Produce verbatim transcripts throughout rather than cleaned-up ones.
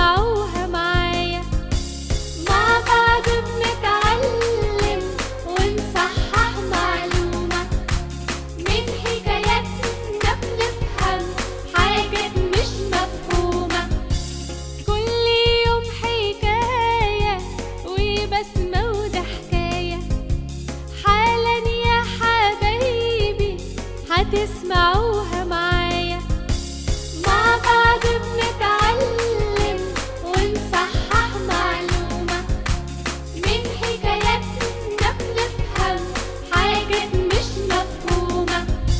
هتسمعوها معايا. مع بعض بنتعلم ونصحح معلومة، من حكاياتنا بنفهم حاجات مش مفهومة. كل يوم حكاية وبسمة وضحكاية، حالا يا حبايبي هتسمعوها معايا. مع بعض بنتعلم ونصحح معلومة، من حكاياتنا بنفهم حاجات مش مفهومة.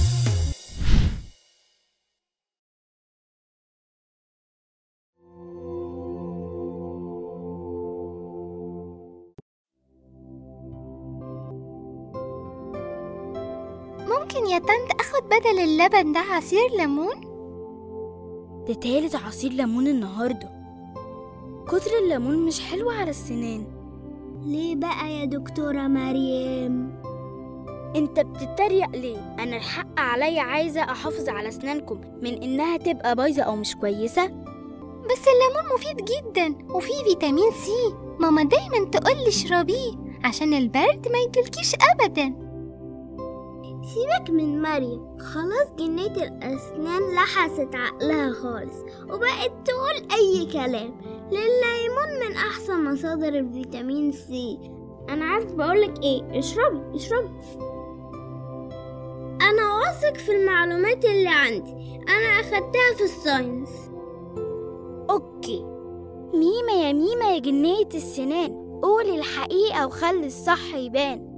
ممكن يا طنط اخد بدل اللبن ده عصير ليمون؟ ده تالت عصير ليمون النهاردة. كتر الليمون مش حلو على السنان. ليه بقى يا دكتورة مريم؟ انت بتتريق ليه؟ انا الحق عليا عايزة احافظ على اسنانكم من انها تبقى بايظة او مش كويسة. بس الليمون مفيد جدا وفيه فيتامين سي، ماما دايما تقولي اشربيه عشان البرد ما يجيلكيش ابدا. سيبك من مريم، خلاص جنية الأسنان لحست عقلها خالص وبقت تقول أي كلام. الليمون من أحسن مصادر الفيتامين سي. أنا عارف بقولك إيه، اشربي اشربي. أنا واثق في المعلومات اللي عندي، أنا أخدتها في الساينس. اوكي ميمة يا ميمة يا جنية السنان، قولي الحقيقة وخلي الصح يبان.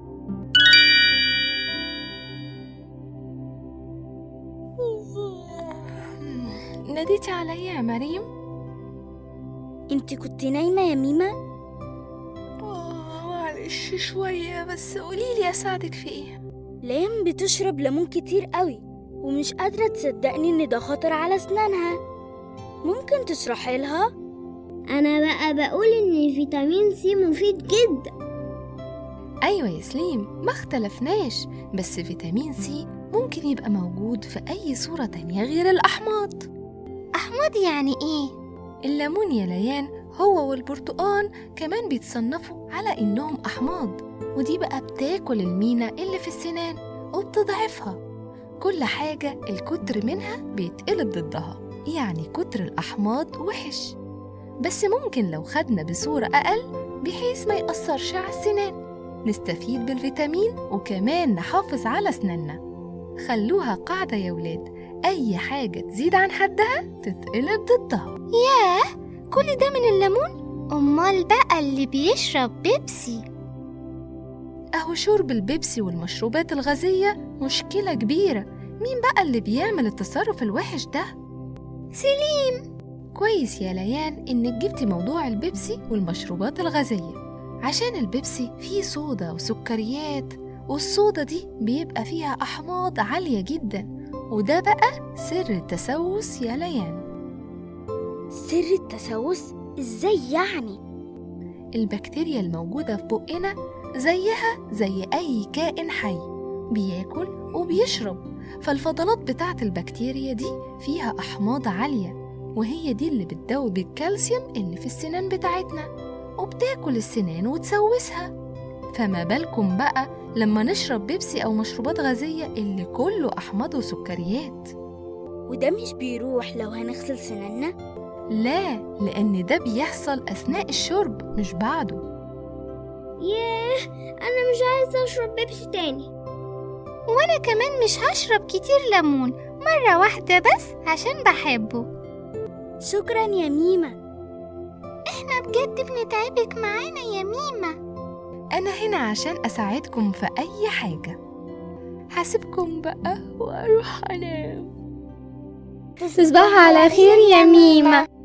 ناديتي عليا يا مريم؟ انت كنت نايمة يا ميمة؟ آه معلش شوية، بس قوليلي أساعدك في إيه؟ ليام بتشرب ليمون كتير قوي ومش قادرة تصدقني ان ده خطر على اسنانها. ممكن تشرحي لها؟ أنا بقى بقول إن فيتامين سي مفيد جدا. أيوة يا سليم، ما اختلفناش، بس فيتامين سي ممكن يبقى موجود في أي صورة تانية غير الأحماض. أحماض يعني إيه؟ الليمون يا ليان هو والبرتقال كمان بيتصنفوا على إنهم أحماض، ودي بقى بتاكل المينا اللي في السنان وبتضعفها. كل حاجة الكتر منها بيتقلب ضدها، يعني كتر الأحماض وحش، بس ممكن لو خدنا بصورة أقل بحيث ما يأثرش على السنان نستفيد بالفيتامين وكمان نحافظ على أسناننا. خلوها قاعدة يا ولاد، أي حاجة تزيد عن حدها تتقلب ضدها. ياه، كل ده من الليمون؟ أمال بقى اللي بيشرب بيبسي؟ أهو شرب البيبسي والمشروبات الغازية مشكلة كبيرة. مين بقى اللي بيعمل التصرف الوحش ده؟ سليم. كويس يا ليان إنك جبتي موضوع البيبسي والمشروبات الغازية، عشان البيبسي فيه صودا وسكريات، والصودا دي بيبقى فيها أحماض عالية جدا، وده بقى سر التسوس يا ليان. سر التسوس؟ ازاي يعني؟ البكتيريا الموجودة في بقنا زيها زي أي كائن حي، بياكل وبيشرب، فالفضلات بتاعة البكتيريا دي فيها أحماض عالية، وهي دي اللي بتدوب الكالسيوم اللي في السنان بتاعتنا وبتاكل السنان وتسوسها. فما بالكم بقى لما نشرب بيبسي أو مشروبات غازية اللي كله أحماض وسكريات؟ وده مش بيروح لو هنغسل سناننا؟ لا، لأن ده بيحصل أثناء الشرب مش بعده. ياه، أنا مش عايزة أشرب بيبسي تاني. وأنا كمان مش هشرب كتير ليمون، مرة واحدة بس عشان بحبه. شكرا يا ميمة. إحنا بجد بنتعبك معانا يا ميمة. أنا هنا عشان أساعدكم في أي حاجة. هسيبكم بقى وأروح أنام. تصبحوا على خير يا ميمة.